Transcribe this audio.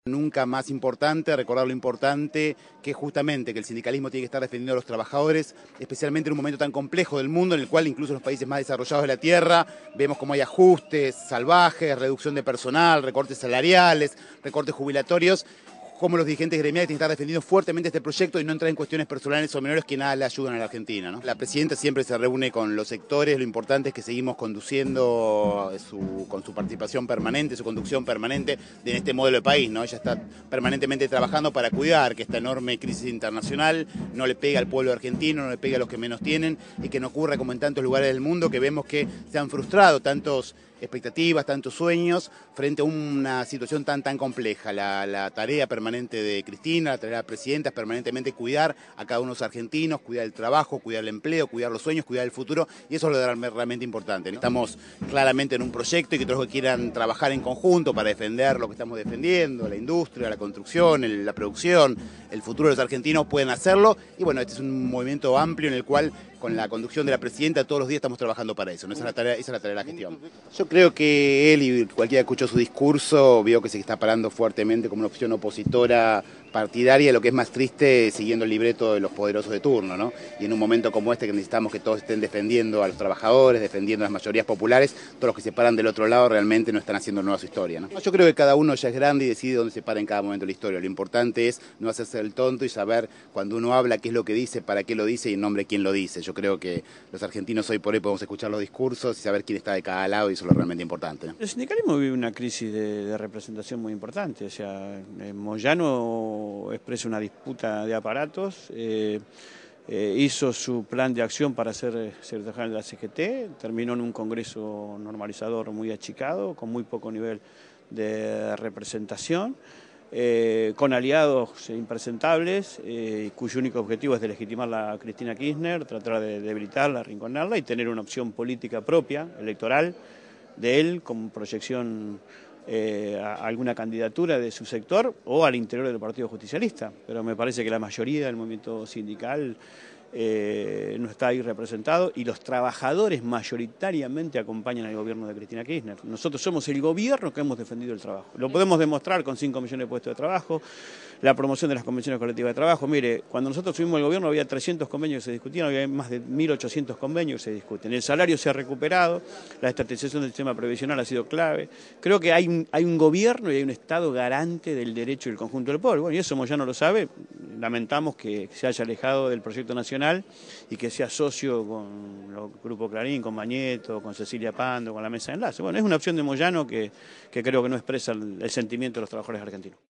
Nunca más importante, recordar lo importante que es justamente que el sindicalismo tiene que estar defendiendo a los trabajadores, especialmente en un momento tan complejo del mundo en el cual incluso en los países más desarrollados de la Tierra vemos como hay ajustes salvajes, reducción de personal, recortes salariales, recortes jubilatorios, como los dirigentes gremiales tienen que estar defendiendo fuertemente este proyecto y no entrar en cuestiones personales o menores que nada le ayudan a la Argentina, ¿no? La presidenta siempre se reúne con los sectores, lo importante es que seguimos conduciendo con su participación permanente, su conducción permanente en este modelo de país, ¿no? Ella está permanentemente trabajando para cuidar que esta enorme crisis internacional no le pegue al pueblo argentino, no le pegue a los que menos tienen y que no ocurra como en tantos lugares del mundo que vemos que se han frustrado tantos expectativas, tantos sueños, frente a una situación tan compleja. La tarea permanente de Cristina, la tarea de la presidenta es permanentemente cuidar a cada uno de los argentinos, cuidar el trabajo, cuidar el empleo, cuidar los sueños, cuidar el futuro, y eso es lo realmente importante, ¿no? Estamos claramente en un proyecto y que todos los que quieran trabajar en conjunto para defender lo que estamos defendiendo, la industria, la construcción, la producción, el futuro de los argentinos pueden hacerlo, y bueno, este es un movimiento amplio en el cual con la conducción de la presidenta todos los días estamos trabajando para eso, ¿no? Esa es la tarea de la gestión. Yo creo que él y cualquiera que escuchó su discurso vio que se está parando fuertemente como una opción opositora partidaria, lo que es más triste siguiendo el libreto de los poderosos de turno, ¿no? Y en un momento como este que necesitamos que todos estén defendiendo a los trabajadores, defendiendo a las mayorías populares, todos los que se paran del otro lado realmente no están haciendo nueva su historia, ¿no? Yo creo que cada uno ya es grande y decide dónde se para en cada momento de la historia. Lo importante es no hacerse el tonto y saber cuando uno habla qué es lo que dice, para qué lo dice y en nombre de quién lo dice. Yo creo que los argentinos hoy por hoy podemos escuchar los discursos y saber quién está de cada lado y eso es lo realmente importante, ¿no? El sindicalismo vive una crisis de representación muy importante. O sea, Moyano expresa una disputa de aparatos, hizo su plan de acción para ser secretario general de la CGT, terminó en un congreso normalizador muy achicado, con muy poco nivel de representación, con aliados impresentables, cuyo único objetivo es deslegitimar a Cristina Kirchner, tratar de debilitarla, arrinconarla y tener una opción política propia, electoral, de él con proyección a alguna candidatura de su sector o al interior del Partido Justicialista. Pero me parece que la mayoría del movimiento sindical no está ahí representado y los trabajadores mayoritariamente acompañan al gobierno de Cristina Kirchner. Nosotros somos el gobierno que hemos defendido el trabajo. Lo podemos demostrar con 5 millones de puestos de trabajo, la promoción de las convenciones colectivas de trabajo. Mire, cuando nosotros subimos al gobierno había 300 convenios que se discutían, había más de 1.800 convenios que se discuten. El salario se ha recuperado, la estatización del sistema previsional ha sido clave. Creo que hay un gobierno y hay un Estado garante del derecho del conjunto del pueblo. Bueno, y eso Moyano lo sabe. Lamentamos que se haya alejado del proyecto nacional y que sea socio con el Grupo Clarín, con Mañeto, con Cecilia Pando, con la Mesa de Enlace. Bueno, es una opción de Moyano que creo que no expresa el sentimiento de los trabajadores argentinos.